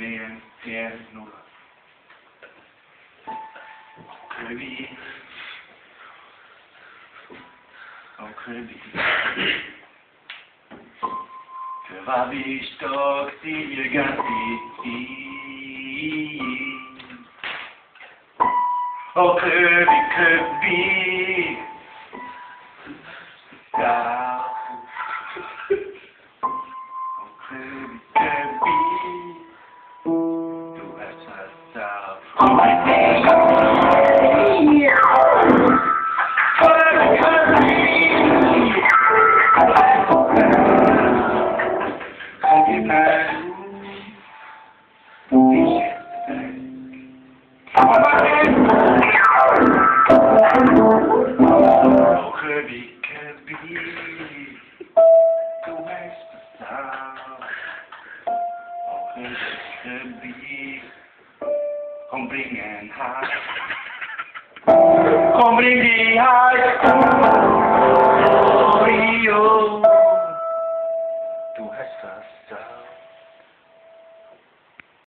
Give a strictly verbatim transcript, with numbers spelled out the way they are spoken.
Wer, wer, nur. Köbi. Oh, Köbi. Für was ich doch die ganze Oh, Köbi, Köbi. Ja. Oh, Köbi, Köbi. Du hast was da. Oh, mein Köbi. Köbi, Köbi. Köbi, bleib. Oh, Köbi, Köbi, du weißt es auch. Oh, Köbi, Köbi, komm, bring ein Haar. Komm, bring die Haare. Oh, Rio, du hast was auch.